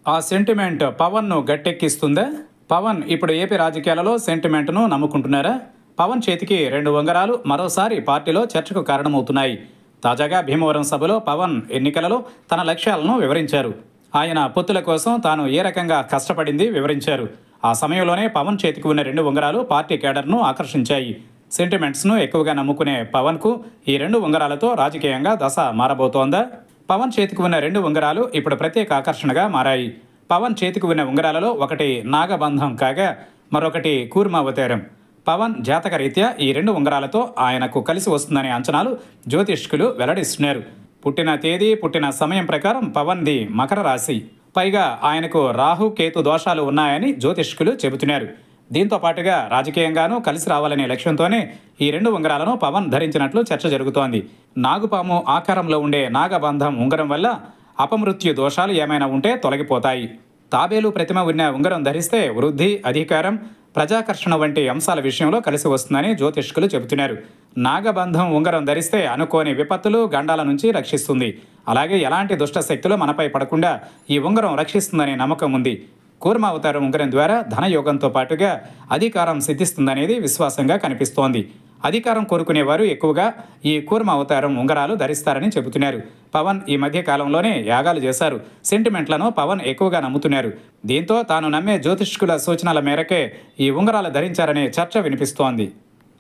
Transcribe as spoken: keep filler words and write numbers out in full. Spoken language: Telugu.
ఆ సెంటిమెంట్ పవన్ను గట్టెక్కిస్తుందా? పవన్ ఇప్పుడు ఏపీ రాజకీయాలలో సెంటిమెంట్ను నమ్ముకుంటున్నారా? పవన్ చేతికి రెండు ఉంగరాలు మరోసారి పార్టీలో చర్చకు కారణమవుతున్నాయి. తాజాగా భీమవరం సభలో పవన్ ఎన్నికలలో తన లక్ష్యాలను వివరించారు. ఆయన పొత్తుల కోసం తాను ఏ రకంగా కష్టపడింది వివరించారు. ఆ సమయంలోనే పవన్ చేతికి ఉన్న రెండు ఉంగరాలు పార్టీ కేడర్ను ఆకర్షించాయి. సెంటిమెంట్స్ను ఎక్కువగా నమ్ముకునే పవన్కు ఈ రెండు ఉంగరాలతో రాజకీయంగా దశ మారబోతోందా? పవన్ చేతికి ఉన్న రెండు ఉంగరాలు ఇప్పుడు ప్రత్యేక ఆకర్షణగా మారాయి. పవన్ చేతికి ఉన్న ఉంగరాలలో ఒకటి నాగబంధం కాగా మరొకటి కూర్మావతారం. పవన్ జాతకరీత్యా ఈ రెండు ఉంగరాలతో ఆయనకు కలిసి వస్తుందనే అంచనాలు జ్యోతిష్కులు వెల్లడిస్తున్నారు. పుట్టిన తేదీ, పుట్టిన సమయం ప్రకారం పవన్ది మకర రాశి. పైగా ఆయనకు రాహు కేతు దోషాలు ఉన్నాయని జ్యోతిష్కులు చెబుతున్నారు. దీంతో పాటుగా రాజకీయంగానూ కలిసి రావాలనే లక్ష్యంతోనే ఈ రెండు ఉంగరాలను పవన్ ధరించినట్లు చర్చ జరుగుతోంది. నాగుపాము ఆకారంలో ఉండే నాగబంధం ఉంగరం వల్ల అపమృత్యు దోషాలు ఏమైనా ఉంటే తొలగిపోతాయి. తాబేలు ప్రతిమ ఉన్న ఉంగరం ధరిస్తే వృద్ధి, అధికారం, ప్రజాకర్షణ వంటి అంశాల విషయంలో కలిసి వస్తుందని జ్యోతిష్కులు చెబుతున్నారు. నాగబంధం ఉంగరం ధరిస్తే అనుకోని విపత్తులు, గండాల నుంచి రక్షిస్తుంది. అలాగే ఎలాంటి దుష్ట శక్తులు మనపై పడకుండా ఈ ఉంగరం రక్షిస్తుందనే నమ్మకం ఉంది. కూర్మ అవతారం ఉంగరం ద్వారా ధనయోగంతో పాటుగా అధికారం సిద్ధిస్తుందనేది విశ్వాసంగా కనిపిస్తోంది. అధికారం కోరుకునేవారు ఎక్కువగా ఈ కూర్మ అవతారం ఉంగరాలు ధరిస్తారని చెబుతున్నారు. పవన్ ఈ మధ్య కాలంలోనే యాగాలు చేశారు. సెంటిమెంట్లను పవన్ ఎక్కువగా నమ్ముతున్నారు. దీంతో తాను నమ్మే జ్యోతిష్కుల సూచనల మేరకే ఈ ఉంగరాలు ధరించారనే చర్చ వినిపిస్తోంది.